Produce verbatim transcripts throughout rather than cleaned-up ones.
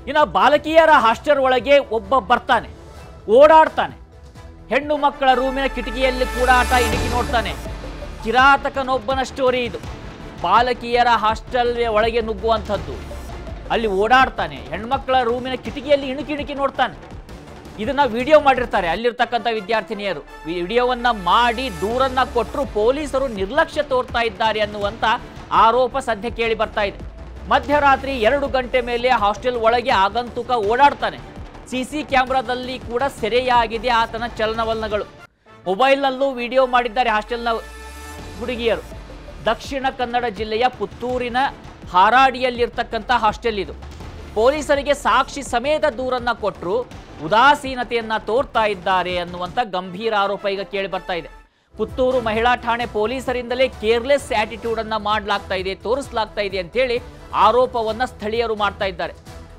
ಇನ್ನು ಬಾಲಕಿಯರ ಹಾಸ್ಟೆಲ್ ಒಳಗೆ ಒಬ್ಬ ಬರ್ತಾನೆ, ಓಡಾಡ್ತಾನೆ, ಹೆಣ್ಣು ಮಕ್ಕಳ ರೂಮಿನ ಕಿಟಕಿಯಲ್ಲಿ ಕೂಡ ಆಟ ಇಣುಕಿ ನೋಡ್ತಾನೆ. ಕಿರಾತಕನೊಬ್ಬನ ಸ್ಟೋರಿ ಇದು. ಬಾಲಕಿಯರ ಹಾಸ್ಟೆಲ್ ಒಳಗೆ ನುಗ್ಗುವಂಥದ್ದು, ಅಲ್ಲಿ ಓಡಾಡ್ತಾನೆ, ಹೆಣ್ಮಕ್ಳ ರೂಮಿನ ಕಿಟಕಿಯಲ್ಲಿ ಇಣುಕಿ ಇಣುಕಿ ನೋಡ್ತಾನೆ. ಇದನ್ನ ವಿಡಿಯೋ ಮಾಡಿರ್ತಾರೆ ಅಲ್ಲಿರ್ತಕ್ಕಂಥ ವಿದ್ಯಾರ್ಥಿನಿಯರು. ವಿಡಿಯೋವನ್ನ ಮಾಡಿ ದೂರನ್ನ ಕೊಟ್ಟರು ಪೊಲೀಸರು ನಿರ್ಲಕ್ಷ್ಯ ತೋರ್ತಾ ಇದ್ದಾರೆ ಅನ್ನುವಂಥ ಆರೋಪ ಸದ್ಯ ಕೇಳಿ ಬರ್ತಾ ಇದೆ. ಮಧ್ಯರಾತ್ರಿ ಎರಡು ಗಂಟೆ ಮೇಲೆ ಹಾಸ್ಟೆಲ್ ಒಳಗೆ ಆಗಂತುಕ ಓಡಾಡ್ತಾನೆ. ಸಿಸಿ ಕ್ಯಾಮೆರಾದಲ್ಲಿ ಕೂಡ ಸೆರೆಯಾಗಿದೆ ಆತನ ಚಲನವಲನಗಳು. ಮೊಬೈಲ್ನಲ್ಲೂ ವಿಡಿಯೋ ಮಾಡಿದ್ದಾರೆ ಹಾಸ್ಟೆಲ್ನ ಹುಡುಗಿಯರು. ದಕ್ಷಿಣ ಕನ್ನಡ ಜಿಲ್ಲೆಯ ಪುತ್ತೂರಿನ ಹಾರಾಡಿಯಲ್ಲಿರ್ತಕ್ಕಂಥ ಹಾಸ್ಟೆಲ್ ಇದು. ಪೊಲೀಸರಿಗೆ ಸಾಕ್ಷಿ ಸಮೇತ ದೂರನ್ನ ಕೊಟ್ಟರು ಉದಾಸೀನತೆಯನ್ನ ತೋರ್ತಾ ಇದ್ದಾರೆ ಅನ್ನುವಂಥ ಗಂಭೀರ ಆರೋಪ ಈಗ ಕೇಳಿ ಬರ್ತಾ ಇದೆ. ಪುತ್ತೂರು ಮಹಿಳಾ ಠಾಣೆ ಪೊಲೀಸರಿಂದಲೇ ಕೇರ್ಲೆಸ್ ಆಟಿಟ್ಯೂಡ್ ಅನ್ನ ಮಾಡಲಾಗ್ತಾ ಇದೆ, ತೋರಿಸಲಾಗ್ತಾ ಇದೆ ಅಂತೇಳಿ ಆರೋಪವನ್ನ ಸ್ಥಳೀಯರು ಮಾಡ್ತಾ ಇದ್ದಾರೆ.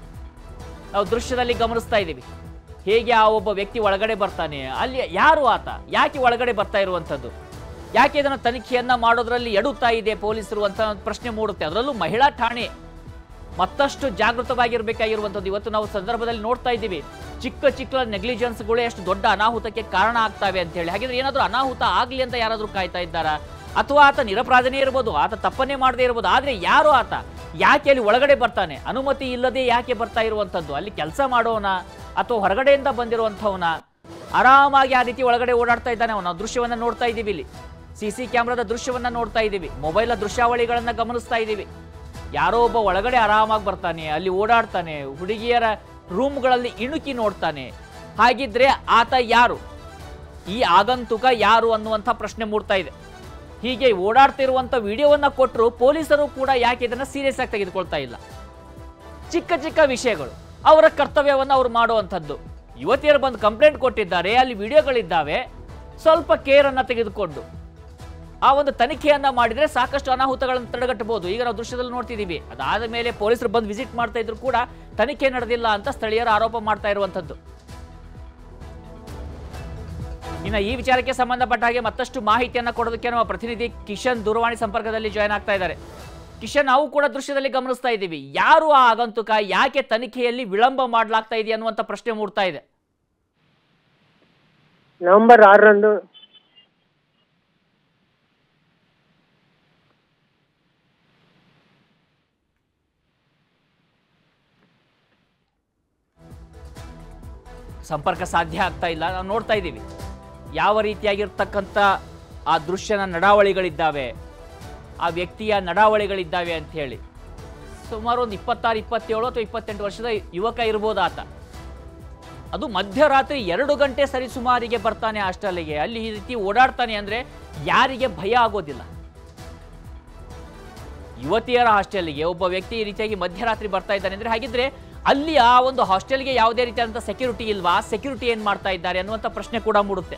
ನಾವು ದೃಶ್ಯದಲ್ಲಿ ಗಮನಿಸ್ತಾ ಇದ್ದೀವಿ ಹೇಗೆ ಆ ಒಬ್ಬ ವ್ಯಕ್ತಿ ಒಳಗಡೆ ಬರ್ತಾನೆ. ಅಲ್ಲಿ ಯಾರು ಆತ, ಯಾಕೆ ಒಳಗಡೆ ಬರ್ತಾ ಇರುವಂಥದ್ದು, ಯಾಕೆ ಇದನ್ನು ತನಿಖೆಯನ್ನ ಮಾಡೋದ್ರಲ್ಲಿ ಎಡುತ್ತಾ ಇದೆ ಪೊಲೀಸರು ಅಂತ ಪ್ರಶ್ನೆ ಮೂಡುತ್ತೆ. ಅದರಲ್ಲೂ ಮಹಿಳಾ ಠಾಣೆ ಮತ್ತಷ್ಟು ಜಾಗೃತವಾಗಿರಬೇಕಾಗಿರುವಂಥದ್ದು. ಇವತ್ತು ನಾವು ಸಂದರ್ಭದಲ್ಲಿ ನೋಡ್ತಾ ಇದ್ದೀವಿ ಚಿಕ್ಕ ಚಿಕ್ಕ ನೆಗ್ಲಿಜೆನ್ಸ್ಗಳೇ ಎಷ್ಟು ದೊಡ್ಡ ಅನಾಹುತಕ್ಕೆ ಕಾರಣ ಆಗ್ತವೆ ಅಂತ ಹೇಳಿ. ಹಾಗಿದ್ರೆ ಏನಾದರೂ ಅನಾಹುತ ಆಗಲಿ ಅಂತ ಯಾರಾದರೂ ಕಾಯ್ತಾ ಇದ್ದಾರಾ? ಅಥವಾ ಆತ ನಿರಪರಾಧನೇ ಇರ್ಬೋದು, ಆತ ತಪ್ಪನ್ನೇ ಮಾಡದೇ ಇರ್ಬೋದು. ಆದರೆ ಯಾರು ಆತ, ಯಾಕೆ ಅಲ್ಲಿ ಒಳಗಡೆ ಬರ್ತಾನೆ, ಅನುಮತಿ ಇಲ್ಲದೆ ಯಾಕೆ ಬರ್ತಾ ಇರುವಂಥದ್ದು? ಅಲ್ಲಿ ಕೆಲಸ ಮಾಡೋನ ಅಥವಾ ಹೊರಗಡೆಯಿಂದ ಬಂದಿರುವಂಥವನ? ಆರಾಮಾಗಿ ಆ ರೀತಿ ಒಳಗಡೆ ಓಡಾಡ್ತಾ ಇದ್ದಾನೆ ಅವನು. ದೃಶ್ಯವನ್ನ ನೋಡ್ತಾ ಇದ್ದೀವಿ, ಇಲ್ಲಿ ಸಿ ಸಿ ಕ್ಯಾಮ್ರಾದ ದೃಶ್ಯವನ್ನ ನೋಡ್ತಾ ಇದ್ದೀವಿ, ಮೊಬೈಲ್ ದೃಶ್ಯಾವಳಿಗಳನ್ನ ಗಮನಿಸ್ತಾ ಇದ್ದೀವಿ. ಯಾರೋ ಒಬ್ಬ ಒಳಗಡೆ ಆರಾಮಾಗಿ ಬರ್ತಾನೆ, ಅಲ್ಲಿ ಓಡಾಡ್ತಾನೆ, ಹುಡುಗಿಯರ ರೂಮ್ಗಳಲ್ಲಿ ಇಣುಕಿ ನೋಡ್ತಾನೆ. ಹಾಗಿದ್ರೆ ಆತ ಯಾರು, ಈ ಆಗಂತುಕ ಯಾರು ಅನ್ನುವಂಥ ಪ್ರಶ್ನೆ ಮೂಡ್ತಾ ಇದೆ. ಹೀಗೆ ಓಡಾಡ್ತಿರುವಂಥ ವಿಡಿಯೋವನ್ನ ಕೊಟ್ಟರು ಪೊಲೀಸರು ಕೂಡ ಯಾಕೆ ಇದನ್ನ ಸೀರಿಯಸ್ ಆಗಿ ತೆಗೆದುಕೊಳ್ತಾ ಇಲ್ಲ? ಚಿಕ್ಕ ಚಿಕ್ಕ ವಿಷಯಗಳು, ಅವರ ಕರ್ತವ್ಯವನ್ನು ಅವ್ರು ಮಾಡುವಂಥದ್ದು. ಯುವತಿಯರು ಬಂದು ಕಂಪ್ಲೇಂಟ್ ಕೊಟ್ಟಿದ್ದಾರೆ, ಅಲ್ಲಿ ವಿಡಿಯೋಗಳಿದ್ದಾವೆ, ಸ್ವಲ್ಪ ಕೇರ್ ಅನ್ನ ತೆಗೆದುಕೊಂಡು ಆ ಒಂದು ತನಿಖೆಯನ್ನ ಮಾಡಿದ್ರೆ ಸಾಕಷ್ಟು ಅನಾಹುತಗಳನ್ನು ತಡೆಗಟ್ಟಬಹುದು. ಈಗ ನಾವು ದೃಶ್ಯದಲ್ಲಿ ನೋಡ್ತಿದ್ದೀವಿ, ಅದಾದ ಮೇಲೆ ಪೊಲೀಸರು ಬಂದು ವಿಸಿಟ್ ಮಾಡ್ತಾ ಇದ್ರು ಕೂಡ ತನಿಖೆ ನಡೆದಿಲ್ಲ ಅಂತ ಸ್ಥಳೀಯರು ಆರೋಪ ಮಾಡ್ತಾ ಇರುವಂಥದ್ದು. ಇನ್ನು ಈ ವಿಚಾರಕ್ಕೆ ಸಂಬಂಧಪಟ್ಟ ಹಾಗೆ ಮತ್ತಷ್ಟು ಮಾಹಿತಿಯನ್ನ ಕೊಡೋದಕ್ಕೆ ನಮ್ಮ ಪ್ರತಿನಿಧಿ ಕಿಶನ್ ದೂರವಾಣಿ ಸಂಪರ್ಕದಲ್ಲಿ ಜಾಯ್ನ್ ಆಗ್ತಾ ಇದ್ದಾರೆ. ಕಿಶನ್, ನಾವು ಕೂಡ ದೃಶ್ಯದಲ್ಲಿ ಗಮನಿಸ್ತಾ ಇದ್ದೀವಿ, ಯಾರು ಆ ಆಗಂತುಕ, ಯಾಕೆ ತನಿಖೆಯಲ್ಲಿ ವಿಳಂಬ ಮಾಡಲಾಗ್ತಾ ಇದೆ ಅನ್ನುವಂಥ ಪ್ರಶ್ನೆ ಮೂಡ್ತಾ ಇದೆ. ನವೆಂಬರ್ ಆರರಂದು ಸಂಪರ್ಕ ಸಾಧ್ಯ ಆಗ್ತಾ ಇಲ್ಲ. ನಾವು ನೋಡ್ತಾ ಇದ್ದೀವಿ ಯಾವ ರೀತಿಯಾಗಿರ್ತಕ್ಕಂಥ ಆ ದೃಶ್ಯನ ನಡಾವಳಿಗಳಿದ್ದಾವೆ, ಆ ವ್ಯಕ್ತಿಯ ನಡಾವಳಿಗಳಿದ್ದಾವೆ ಅಂತ ಹೇಳಿ. ಸುಮಾರು ಒಂದು ಇಪ್ಪತ್ತಾರು ಇಪ್ಪತ್ತೇಳು ಅಥವಾ ಇಪ್ಪತ್ತೆಂಟು ವರ್ಷದ ಯುವಕ ಇರ್ಬೋದು ಆತ. ಅದು ಮಧ್ಯರಾತ್ರಿ ಎರಡು ಗಂಟೆ ಸರಿ ಸುಮಾರಿಗೆ ಬರ್ತಾನೆ ಹಾಸ್ಟೆಲ್ಗೆ. ಅಲ್ಲಿ ಈ ರೀತಿ ಓಡಾಡ್ತಾನೆ ಅಂದರೆ ಯಾರಿಗೆ ಭಯ ಆಗೋದಿಲ್ಲ? ಯುವತಿಯರ ಹಾಸ್ಟೆಲ್ಗೆ ಒಬ್ಬ ವ್ಯಕ್ತಿ ಈ ರೀತಿಯಾಗಿ ಮಧ್ಯರಾತ್ರಿ ಬರ್ತಾ ಇದ್ದಾನೆ ಅಂದರೆ ಹಾಗಿದ್ರೆ ಅಲ್ಲಿ ಆ ಒಂದು ಹಾಸ್ಟೆಲ್ಗೆ ಯಾವುದೇ ರೀತಿಯಾದಂಥ ಸೆಕ್ಯೂರಿಟಿ ಇಲ್ವಾ? ಸೆಕ್ಯೂರಿಟಿ ಏನು ಮಾಡ್ತಾ ಇದ್ದಾರೆ ಅನ್ನುವಂಥ ಪ್ರಶ್ನೆ ಕೂಡ ಮೂಡುತ್ತೆ.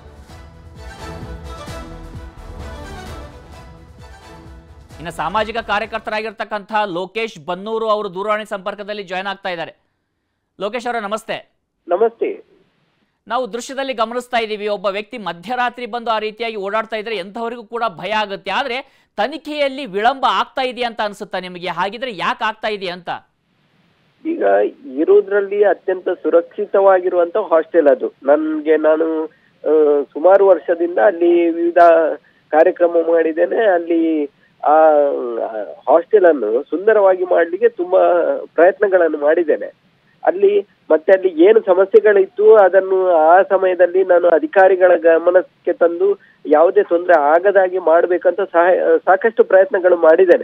ಇನ್ನು ಸಾಮಾಜಿಕ ಕಾರ್ಯಕರ್ತರಾಗಿರ್ತಕ್ಕಂಥ ಲೋಕೇಶ್ ಬನ್ನೂರು ಅವರು ದೂರವಾಣಿ ಸಂಪರ್ಕದಲ್ಲಿ ಜಾಯ್ನ್ ಆಗ್ತಾ ಇದ್ದಾರೆ. ಲೋಕೇಶ್ ಅವರ ನಮಸ್ತೆ. ನಮಸ್ತೆ. ನಾವು ದೃಶ್ಯದಲ್ಲಿ ಗಮನಿಸ್ತಾ ಇದ್ದೀವಿ, ಒಬ್ಬ ವ್ಯಕ್ತಿ ಮಧ್ಯರಾತ್ರಿ ಬಂದು ಆ ರೀತಿಯಾಗಿ ಓಡಾಡ್ತಾ ಇದ್ರೆ ಎಂಥವರಿಗೂ ಕೂಡ ಭಯ ಆಗುತ್ತೆ. ಆದರೆ ತನಿಖೆಯಲ್ಲಿ ವಿಳಂಬ ಆಗ್ತಾ ಇದೆಯಾ ಅಂತ ಅನ್ಸುತ್ತಾ ನಿಮಗೆ? ಹಾಗಿದ್ರೆ ಯಾಕೆ ಆಗ್ತಾ ಇದೆಯಾ ಅಂತ? ಈಗ ಇರೋದ್ರಲ್ಲಿ ಅತ್ಯಂತ ಸುರಕ್ಷಿತವಾಗಿರುವಂತ ಹಾಸ್ಟೆಲ್ ಅದು. ನನ್ಗೆ ನಾನು ಸುಮಾರು ವರ್ಷದಿಂದ ಅಲ್ಲಿ ವಿವಿಧ ಕಾರ್ಯಕ್ರಮ ಮಾಡಿದ್ದೇನೆ. ಅಲ್ಲಿ ಆ ಹಾಸ್ಟೆಲ್ ಅನ್ನು ಸುಂದರವಾಗಿ ಮಾಡ್ಲಿಕ್ಕೆ ತುಂಬಾ ಪ್ರಯತ್ನಗಳನ್ನು ಮಾಡಿದ್ದೇನೆ. ಅಲ್ಲಿ ಮತ್ತೆ ಅಲ್ಲಿ ಏನು ಸಮಸ್ಯೆಗಳಿತ್ತು ಅದನ್ನು ಆ ಸಮಯದಲ್ಲಿ ನಾನು ಅಧಿಕಾರಿಗಳ ಗಮನಕ್ಕೆ ತಂದು ಯಾವುದೇ ತೊಂದರೆ ಆಗದಾಗಿ ಮಾಡ್ಬೇಕಂತ ಸಹಾಯ ಸಾಕಷ್ಟು ಪ್ರಯತ್ನಗಳು ಮಾಡಿದ್ದೇನೆ.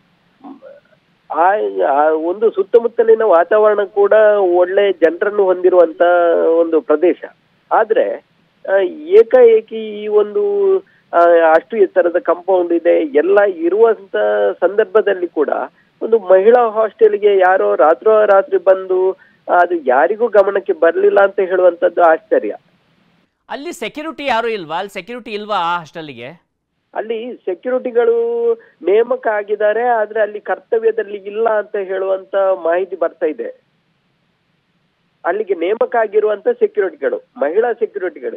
ಆ ಒಂದು ಸುತ್ತಮುತ್ತಲಿನ ವಾತಾವರಣ ಕೂಡ ಒಳ್ಳೆ ಜನರನ್ನು ಹೊಂದಿರುವಂತ ಒಂದು ಪ್ರದೇಶ. ಆದ್ರೆ ಏಕಾಏಕಿ ಈ ಒಂದು ಅಷ್ಟು ಎತ್ತರದ ಕಾಂಪೌಂಡ್ ಇದೆ ಎಲ್ಲ ಇರುವಂತ ಸಂದರ್ಭದಲ್ಲಿ ಕೂಡ ಒಂದು ಮಹಿಳಾ ಹಾಸ್ಟೆಲ್ಗೆ ಯಾರೋ ರಾತ್ರೋರಾತ್ರಿ ಬಂದು ಅದು ಯಾರಿಗೂ ಗಮನಕ್ಕೆ ಬರ್ಲಿಲ್ಲ ಅಂತ ಹೇಳುವಂತದ್ದು ಆಶ್ಚರ್ಯ. ಅಲ್ಲಿ ಸೆಕ್ಯೂರಿಟಿ ಯಾರು ಇಲ್ವಾ? ಅಲ್ಲಿ ಸೆಕ್ಯೂರಿಟಿ ಇಲ್ವಾ ಆ ಹಾಸ್ಟೆಲ್ಗೆ? ಅಲ್ಲಿ ಸೆಕ್ಯೂರಿಟಿಗಳು ನೇಮಕ ಆಗಿದ್ದಾರೆ, ಆದ್ರೆ ಅಲ್ಲಿ ಕರ್ತವ್ಯದಲ್ಲಿ ಇಲ್ಲ ಅಂತ ಹೇಳುವಂತ ಮಾಹಿತಿ ಬರ್ತಾ ಇದೆ. ಅಲ್ಲಿಗೆ ನೇಮಕ ಆಗಿರುವಂತ ಸೆಕ್ಯೂರಿಟಿಗಳು ಮಹಿಳಾ ಸೆಕ್ಯೂರಿಟಿಗಳು.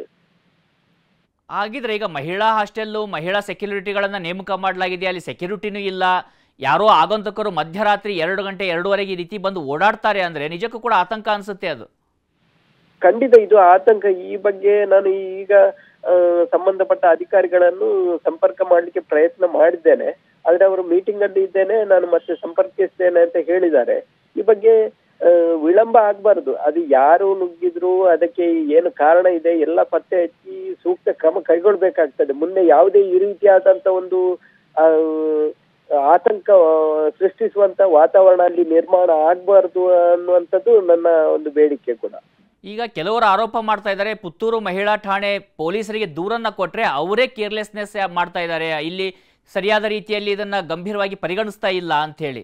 ಹಾಗಿದ್ರೆ ಈಗ ಮಹಿಳಾ ಹಾಸ್ಟೆಲ್ಲು ಮಹಿಳಾ ಸೆಕ್ಯೂರಿಟಿಗಳನ್ನ ನೇಮಕ ಮಾಡಲಾಗಿದೆ, ಅಲ್ಲಿ ಸೆಕ್ಯೂರಿಟಿನೂ ಇಲ್ಲ, ಯಾರೋ ಆಗಂತಕರು ಮಧ್ಯರಾತ್ರಿ ಎರಡು ಗಂಟೆ ಎರಡೂವರೆಗೆ ಈ ರೀತಿ ಬಂದು ಓಡಾಡ್ತಾರೆ ಅಂದರೆ ನಿಜಕ್ಕೂ ಕೂಡ ಆತಂಕ ಅನಿಸುತ್ತೆ ಅದು. ಖಂಡಿತ ಇದು ಆತಂಕ. ಈ ಬಗ್ಗೆ ನಾನು ಈಗ ಸಂಬಂಧಪಟ್ಟ ಅಧಿಕಾರಿಗಳನ್ನು ಸಂಪರ್ಕ ಮಾಡಲಿಕ್ಕೆ ಪ್ರಯತ್ನ ಮಾಡಿದ್ದೇನೆ. ಆದ್ರೆ ಅವರು ಮೀಟಿಂಗ್ ಅಲ್ಲಿ ಇದ್ದೇನೆ, ನಾನು ಮತ್ತೆ ಸಂಪರ್ಕಿಸ್ತೇನೆ ಅಂತ ಹೇಳಿದ್ದಾರೆ. ಈ ಬಗ್ಗೆ ವಿಳಂಬ ಆಗ್ಬಾರ್ದು. ಅದು ಯಾರು ನುಗ್ಗಿದ್ರು, ಅದಕ್ಕೆ ಏನು ಕಾರಣ ಇದೆ ಎಲ್ಲ ಪತ್ತೆ ಹಚ್ಚಿ ಸೂಕ್ತ ಕ್ರಮ ಕೈಗೊಳ್ಬೇಕಾಗ್ತದೆ. ಮುಂದೆ ಯಾವುದೇ ಈ ರೀತಿಯಾದಂತ ಒಂದು ಆತಂಕ ಸೃಷ್ಟಿಸುವಂತ ವಾತಾವರಣ ಅಲ್ಲಿ ನಿರ್ಮಾಣ ಆಗ್ಬಾರ್ದು ಅನ್ನುವಂಥದ್ದು ನನ್ನ ಒಂದು ಬೇಡಿಕೆ ಕೂಡ. ಈಗ ಕೆಲವರು ಆರೋಪ ಮಾಡ್ತಾ ಇದ್ದಾರೆ, ಪುತ್ತೂರು ಮಹಿಳಾ ಠಾಣೆ ಪೊಲೀಸರಿಗೆ ದೂರನ್ನ ಕೊಟ್ರೆ ಅವರೇ ಕೇರ್ಲೆಸ್ನೆಸ್ ಮಾಡ್ತಾ ಇದ್ದಾರೆ, ಇಲ್ಲಿ ಸರಿಯಾದ ರೀತಿಯಲ್ಲಿ ಇದನ್ನ ಗಂಭೀರವಾಗಿ ಪರಿಗಣಿಸ್ತಾ ಇಲ್ಲ ಅಂತ ಹೇಳಿ.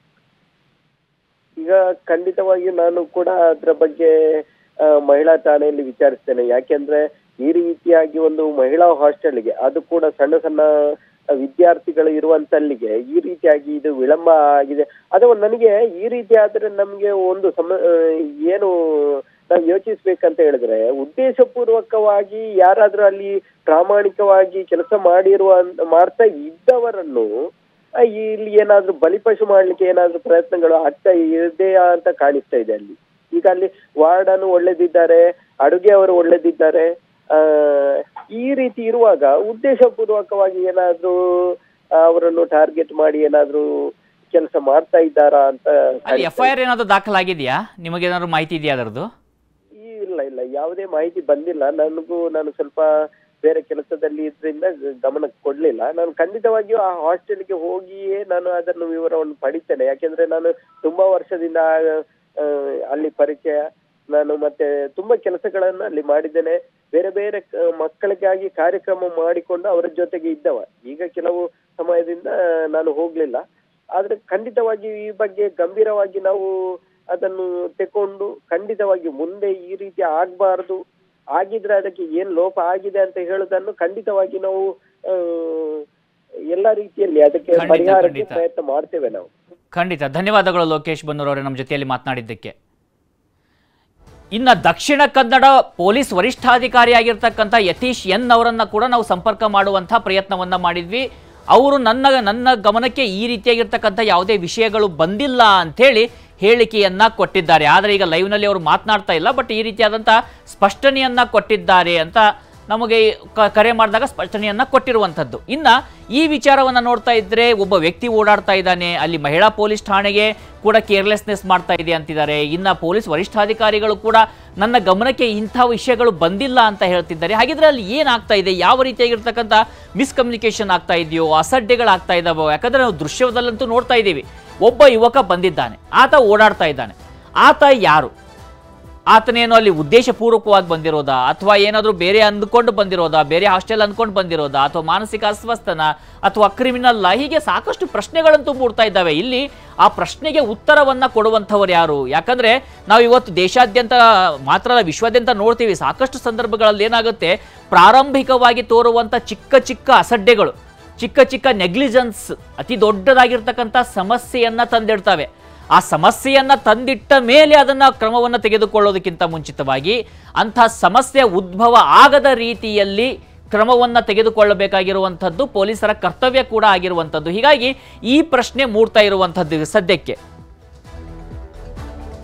ಈಗ ಖಂಡಿತವಾಗಿ ನಾನು ಕೂಡ ಅದರ ಬಗ್ಗೆ ಮಹಿಳಾ ಠಾಣೆಯಲ್ಲಿ ವಿಚಾರಿಸ್ತೇನೆ. ಯಾಕೆಂದ್ರೆ ಈ ರೀತಿಯಾಗಿ ಒಂದು ಮಹಿಳಾ ಹಾಸ್ಟೆಲ್ಗೆ, ಅದು ಕೂಡ ಸಣ್ಣ ಸಣ್ಣ ವಿದ್ಯಾರ್ಥಿಗಳು ಇರುವಂತಲ್ಲಿಗೆ ಈ ರೀತಿಯಾಗಿ ಇದು ವಿಳಂಬ ಆಗಿದೆ. ಅಥವಾ ನನಗೆ ಈ ರೀತಿ ಆದ್ರೆ ನಮ್ಗೆ ಒಂದು ಸಮ ಏನು ನಾವು ಯೋಚಿಸ್ಬೇಕಂತ ಹೇಳಿದ್ರೆ, ಉದ್ದೇಶಪೂರ್ವಕವಾಗಿ ಯಾರಾದ್ರೂ ಅಲ್ಲಿ ಪ್ರಾಮಾಣಿಕವಾಗಿ ಕೆಲಸ ಮಾಡಿರುವ ಮಾಡ್ತಾ ಇದ್ದವರನ್ನು ಇಲ್ಲಿ ಏನಾದ್ರೂ ಬಲಿಪಶು ಮಾಡ್ಲಿಕ್ಕೆ ಏನಾದ್ರೂ ಪ್ರಯತ್ನಗಳು ಆಗ್ತಾ ಇದೆಯಾ ಅಂತ ಕಾಣಿಸ್ತಾ ಇದೆ ಅಲ್ಲಿ. ಈಗ ಅಲ್ಲಿ ವಾರ್ಡನು ಒಳ್ಳೆದಿದ್ದಾರೆ, ಅಡುಗೆ ಅವರು ಒಳ್ಳೆದಿದ್ದಾರೆ. ಆ ಈ ರೀತಿ ಇರುವಾಗ ಉದ್ದೇಶಪೂರ್ವಕವಾಗಿ ಏನಾದ್ರೂ ಅವರನ್ನು ಟಾರ್ಗೆಟ್ ಮಾಡಿ ಏನಾದ್ರೂ ಕೆಲಸ ಮಾಡ್ತಾ ಇದ್ದಾರಾ ಅಂತ. ಎಫ್ ಐ ಆರ್ ಏನಾದ್ರು ದಾಖಲಾಗಿದೆಯಾ? ನಿಮಗೇನಾದ್ರು ಮಾಹಿತಿ ಇದೆಯಾ ಅದರದ್ದು? ಇಲ್ಲ ಇಲ್ಲ, ಯಾವುದೇ ಮಾಹಿತಿ ಬಂದಿಲ್ಲ ನನಗೂ. ನಾನು ಸ್ವಲ್ಪ ಬೇರೆ ಕೆಲಸದಲ್ಲಿ ಇದ್ರಿಂದ ಗಮನಕ್ಕೆ ಕೊಡ್ಲಿಲ್ಲ. ನಾನು ಖಂಡಿತವಾಗಿಯೂ ಆ ಹಾಸ್ಟೆಲ್ಗೆ ಹೋಗಿಯೇ ನಾನು ಅದನ್ನು ವಿವರವನ್ನು ಪಡಿತೇನೆ. ಯಾಕೆಂದ್ರೆ ನಾನು ತುಂಬಾ ವರ್ಷದಿಂದ ಅಲ್ಲಿ ಪರಿಚಯ, ನಾನು ಮತ್ತೆ ತುಂಬಾ ಕೆಲಸಗಳನ್ನ ಅಲ್ಲಿ ಮಾಡಿದ್ದೇನೆ. ಬೇರೆ ಬೇರೆ ಮಕ್ಕಳಿಗಾಗಿ ಕಾರ್ಯಕ್ರಮ ಮಾಡಿಕೊಂಡು ಅವರ ಜೊತೆಗೆ ಇದ್ದವ. ಈಗ ಕೆಲವು ಸಮಯದಿಂದ ನಾನು ಹೋಗ್ಲಿಲ್ಲ. ಆದ್ರೆ ಖಂಡಿತವಾಗಿ ಈ ಬಗ್ಗೆ ಗಂಭೀರವಾಗಿ ನಾವು ಅದನ್ನು ತೆಕೊಂಡು ಖಂಡಿತವಾಗಿ ಮುಂದೆ ಈ ರೀತಿ ಆಗ್ಬಾರ್ದು, ಆಗಿದ್ರೆ ಅದಕ್ಕೆ ಏನ್ ಲೋಪ ಆಗಿದೆ ಅಂತ ಹೇಳೋದನ್ನು ಖಂಡಿತವಾಗಿ ನಾವು ಎಲ್ಲ ರೀತಿಯಲ್ಲಿ ಅದಕ್ಕೆ ಪರಿಹಾರಕ್ಕೆ ಪ್ರಯತ್ನ ಮಾಡ್ತೇವೆ ನಾವು. ಖಂಡಿತ. ಧನ್ಯವಾದಗಳು ಲೋಕೇಶ್ ಬನ್ನೂರ್ ಅವರೇ ನಮ್ಮ ಜೊತೆಯಲ್ಲಿ ಮಾತನಾಡಿದ್ದಕ್ಕೆ. ಇನ್ನ ದಕ್ಷಿಣ ಕನ್ನಡ ಪೊಲೀಸ್ ವರಿಷ್ಠಾಧಿಕಾರಿಯಾಗಿರ್ತಕ್ಕಂಥ ಯತೀಶ್ ಎನ್ ಅವರನ್ನ ಕೂಡ ನಾವು ಸಂಪರ್ಕ ಮಾಡುವಂತಹ ಪ್ರಯತ್ನವನ್ನ ಮಾಡಿದ್ವಿ. ಅವರು ನನ್ನ ನನ್ನ ಗಮನಕ್ಕೆ ಈ ರೀತಿಯಾಗಿರ್ತಕ್ಕಂಥ ಯಾವುದೇ ವಿಷಯಗಳು ಬಂದಿಲ್ಲ ಅಂಥೇಳಿ ಹೇಳಿಕೆಯನ್ನ ಕೊಟ್ಟಿದ್ದಾರೆ. ಆದರೆ ಈಗ ಲೈವ್ನಲ್ಲಿ ಅವರು ಮಾತನಾಡ್ತಾ ಇಲ್ಲ, ಬಟ್ ಈ ರೀತಿಯಾದಂಥ ಸ್ಪಷ್ಟನೆಯನ್ನ ಕೊಟ್ಟಿದ್ದಾರೆ ಅಂತ ನಮಗೆ ಕರೆ ಮಾಡಿದಾಗ ಸ್ಪಷ್ಟನೆಯನ್ನ ಕೊಟ್ಟಿರುವಂಥದ್ದು. ಇನ್ನ ಈ ವಿಚಾರವನ್ನು ನೋಡ್ತಾ ಇದ್ರೆ ಒಬ್ಬ ವ್ಯಕ್ತಿ ಓಡಾಡ್ತಾ ಇದ್ದಾನೆ, ಅಲ್ಲಿ ಮಹಿಳಾ ಪೊಲೀಸ್ ಠಾಣೆಗೆ ಕೂಡ ಕೇರ್ಲೆಸ್ನೆಸ್ ಮಾಡ್ತಾ ಇದೆ ಅಂತಿದ್ದಾರೆ. ಇನ್ನ ಪೊಲೀಸ್ ವರಿಷ್ಠಾಧಿಕಾರಿಗಳು ಕೂಡ ನನ್ನ ಗಮನಕ್ಕೆ ಇಂಥ ವಿಷಯಗಳು ಬಂದಿಲ್ಲ ಅಂತ ಹೇಳ್ತಿದ್ದಾರೆ. ಹಾಗಿದ್ರೆ ಅಲ್ಲಿ ಏನಾಗ್ತಾ ಇದೆ, ಯಾವ ರೀತಿಯಾಗಿರ್ತಕ್ಕಂಥ ಮಿಸ್ಕಮ್ಯುನಿಕೇಶನ್ ಆಗ್ತಾ ಇದೆಯೋ, ಅಸಡ್ಡೆಗಳಾಗ್ತಾ ಇದ್ದಾವೋ? ಯಾಕಂದ್ರೆ ನಾವು ದೃಶ್ಯದಲ್ಲಂತೂ ನೋಡ್ತಾ ಇದ್ದೀವಿ, ಒಬ್ಬ ಯುವಕ ಬಂದಿದ್ದಾನೆ, ಆತ ಓಡಾಡ್ತಾ ಇದ್ದಾನೆ. ಆತ ಯಾರು? ಆತನೇನೋ ಅಲ್ಲಿ ಉದ್ದೇಶಪೂರ್ವಕವಾಗಿ ಬಂದಿರೋದಾ, ಅಥವಾ ಏನಾದರೂ ಬೇರೆ ಅಂದ್ಕೊಂಡು ಬಂದಿರೋದಾ, ಬೇರೆ ಹಾಸ್ಟೆಲ್ ಅಂದ್ಕೊಂಡು ಬಂದಿರೋದಾ, ಅಥವಾ ಮಾನಸಿಕ ಅಸ್ವಸ್ಥನ, ಅಥವಾ ಕ್ರಿಮಿನಲ್? ಹೀಗೆ ಸಾಕಷ್ಟು ಪ್ರಶ್ನೆಗಳಂತೂ ಮೂಡ್ತಾ ಇದ್ದಾವೆ. ಇಲ್ಲಿ ಆ ಪ್ರಶ್ನೆಗೆ ಉತ್ತರವನ್ನ ಕೊಡುವಂಥವ್ರು ಯಾರು? ಯಾಕಂದ್ರೆ ನಾವು ಇವತ್ತು ದೇಶಾದ್ಯಂತ ಮಾತ್ರ ಅಲ್ಲ, ವಿಶ್ವಾದ್ಯಂತ ನೋಡ್ತೀವಿ, ಸಾಕಷ್ಟು ಸಂದರ್ಭಗಳಲ್ಲಿ ಏನಾಗುತ್ತೆ, ಪ್ರಾರಂಭಿಕವಾಗಿ ತೋರುವಂಥ ಚಿಕ್ಕ ಚಿಕ್ಕ ಅಸಡ್ಡೆಗಳು, ಚಿಕ್ಕ ಚಿಕ್ಕ ನೆಗ್ಲಿಜೆನ್ಸ್ ಅತಿ ದೊಡ್ಡದಾಗಿರ್ತಕ್ಕಂಥ ಸಮಸ್ಯೆಯನ್ನ ತಂದಿಡ್ತವೆ. ಆ ಸಮಸ್ಯೆಯನ್ನ ತಂದಿಟ್ಟ ಮೇಲೆ ಅದನ್ನ ಕ್ರಮವನ್ನು ತೆಗೆದುಕೊಳ್ಳೋದಕ್ಕಿಂತ ಮುಂಚಿತವಾಗಿ ಅಂಥ ಸಮಸ್ಯೆ ಉದ್ಭವ ಆಗದ ರೀತಿಯಲ್ಲಿ ಕ್ರಮವನ್ನು ತೆಗೆದುಕೊಳ್ಳಬೇಕಾಗಿರುವಂಥದ್ದು ಪೊಲೀಸರ ಕರ್ತವ್ಯ ಕೂಡ ಆಗಿರುವಂಥದ್ದು. ಹೀಗಾಗಿ ಈ ಪ್ರಶ್ನೆ ಮೂಡ್ತಾ ಇರುವಂಥದ್ದು ಸದ್ಯಕ್ಕೆ.